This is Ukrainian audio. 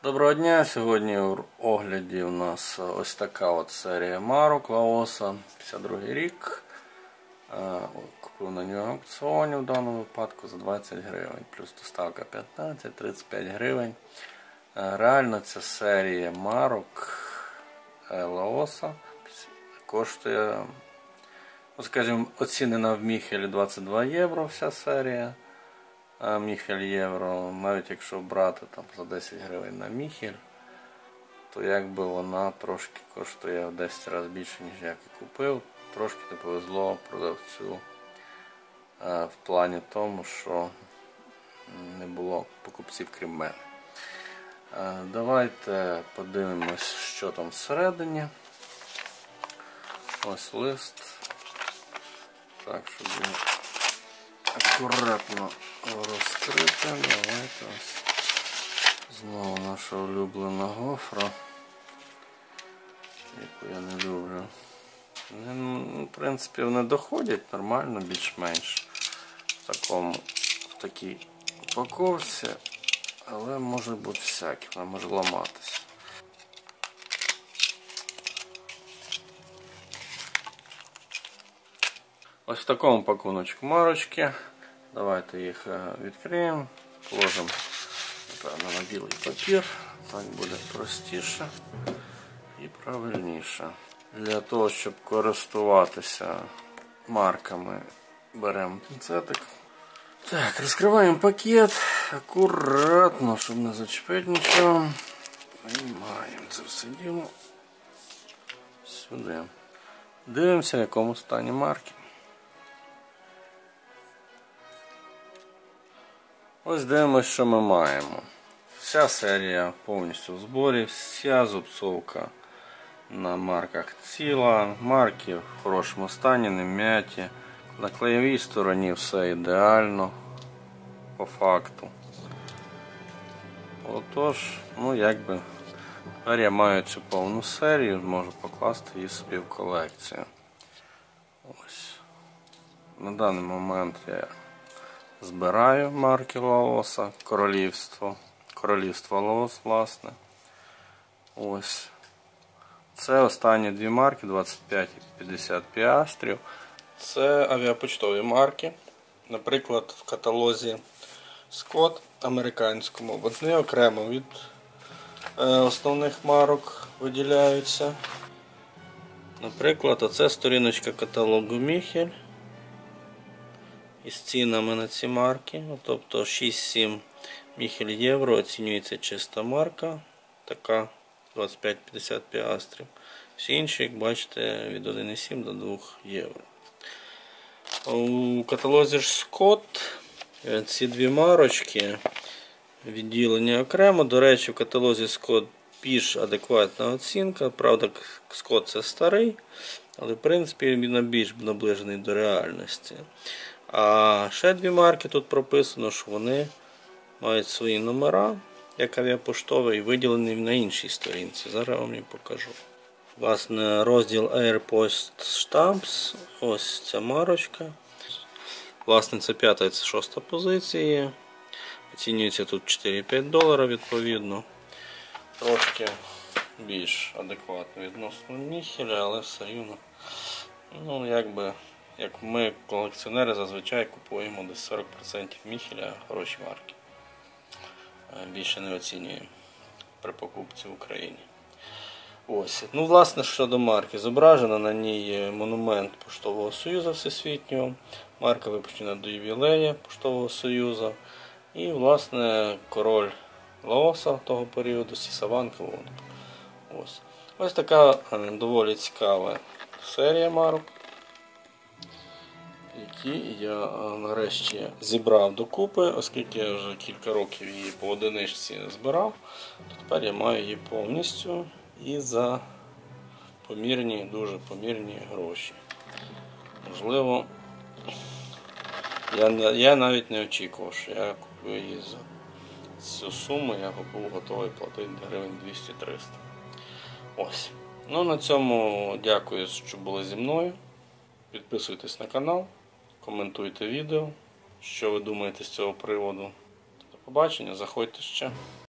Доброго дня! Сьогодні в огляді у нас ось така от серія марок Лаоса, 52 рік. Купив на нього аукціоні в даному випадку за 20 гривень, плюс доставка 15-35 гривень. Реально ця серія марок Лаоса коштує, скажімо, оцінена в Міхелі 22 євро вся серія. Міхель євро, навіть якщо брати там за 10 гривень на Міхель, то якби вона трошки коштує в 10 разів більше, ніж я купив. Трошки не повезло продавцю в плані тому, що не було покупців крім мене. Давайте подивимось, що там всередині. Ось лист. Так, щоб він акуратно розкрити. Давайте ось знову наша улюблена гофра, яку я не люблю. В принципі, вони доходять нормально, більш-менш в такій упаковці, але може бути всяке, вона може ламатися. Ось в такому пакуночку марочки. Давайте їх відкриємо, положимо, напевно, на білий папір, так буде простіше і правильніше. Для того, щоб користуватися марками, беремо пінцетик. Так, розкриваємо пакет акуратно, щоб не зачепити нічого. Виймаємо це все діло сюди. Дивимося, в якому стані марки. Ось дивимося, що ми маємо. Вся серія повністю в зборі, вся зубцовка на марках ціла, марки в хорошому стані, не м'яті. На клеєвій стороні все ідеально, по факту. Отож, якби, тепер я маю цю повну серію, можу покласти її собі в колекцію. Ось. На даний момент я збираю марки Лаоса, королівство Лаос, власне. Ось. Це останні дві марки, 25 і 50 піастрів. Це авіапочтові марки. Наприклад, в каталозі Scott американському. Вони окремо від основних марок виділяються. Наприклад, оце сторіночка каталогу Міхель із цінами на ці марки. Тобто 6-7 Міхель євро оцінюється чиста марка. Така 25-50 піастрів. Всі інші, як бачите, від 1,7 до 2 євро. У каталозі ж Scott ці дві марочки відділені окремо. До речі, в каталозі Scott більш адекватна оцінка. Правда, Scott це старий, але в принципі він більш наближений до реальності. А ще дві марки тут прописано, що вони мають свої номера, як авіапоштовий, виділений на іншій сторінці. Зараз вам її покажу. Власне, розділ AirPost Stamps. Ось ця марочка. Власне, це 5-та і це 6-та позиції. Оцінюється тут $4-5 відповідно. Трошки більш адекватно відносно Міхеля, але все рівно. Як ми, колекціонери, зазвичай купуємо десь 40% Міхеля, хороші марки. Більше не оцінюємо при покупці в Україні. Ось. Власне, щодо марки. Зображено на ній монумент Поштового Союзу Всесвітнього. Марка випущена до ювілея Поштового Союзу. І, власне, король Лаоса того періоду, Сісаван Квон. Ось така доволі цікава серія марок, які я нарешті зібрав докупи, оскільки я вже кілька років її по одиничці збирав, то тепер я маю її повністю і за помірні, дуже помірні гроші. Можливо, я навіть не очікував, що я куплю її за цю суму, я був готовий платити гривень 200-300. Ось. На цьому дякую, що були зі мною. Підписуйтесь на канал, коментуйте відео, що ви думаєте з цього приводу. До побачення, заходьте ще.